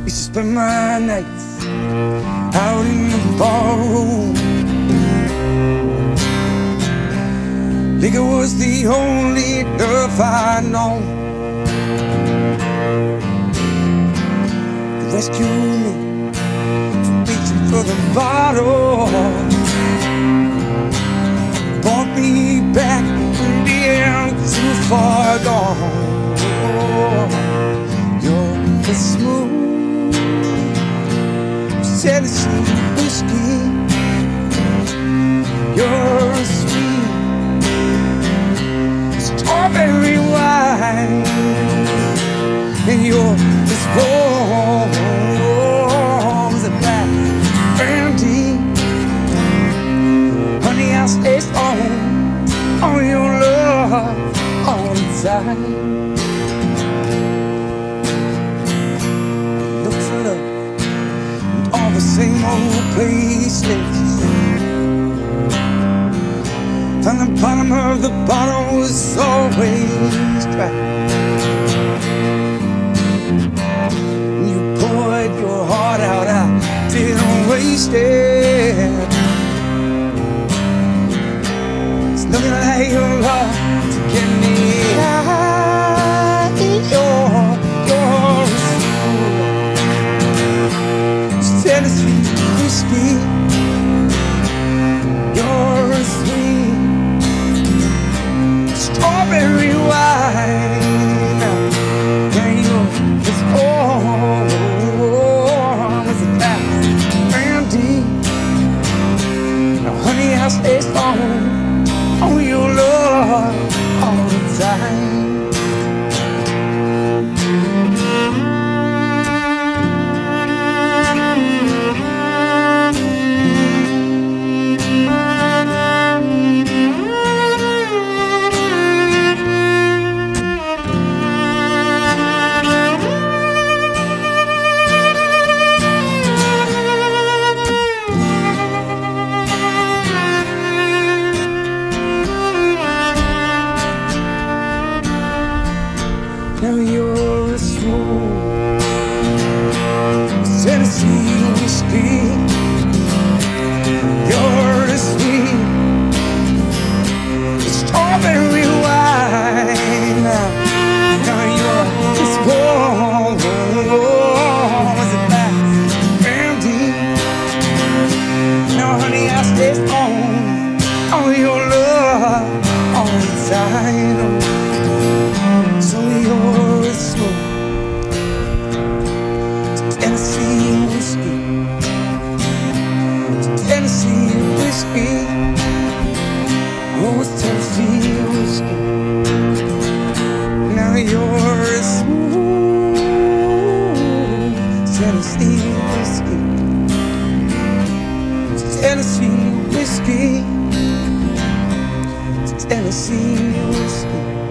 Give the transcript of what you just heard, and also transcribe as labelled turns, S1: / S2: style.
S1: Used to spend my nights out in the barroom. Liquor was the only love I'd known. To rescue me from reaching for the bottle, brought me back from being too far gone. You're the smooth Tennessee whiskey. You're a sweet strawberry wine, and you're as warm as a black brandy. Honey, I'll stay strong on your love all the time. Look for love in all the same old places. From the bottom of the bottle was always dry. You poured your heart out, I didn't waste it. It's nothing like your love to get me high. You're a smooth Tennessee whiskey. You're a sweet strawberry wine, and you're as warm as a glass brandy. Now, honey, I'll stay strong on your love all the time. Now you're a smooth Tennessee whiskey. You're a sweet strawberry wine. Now you're as warm as a glass brandy. Now, honey, I'll stay strong on your love all the time. So you're a smooth Tennessee whiskey. Tennessee whiskey. Oh, it's Tennessee whiskey. Now you're a smooth Tennessee whiskey. Tennessee whiskey. Tennessee whiskey.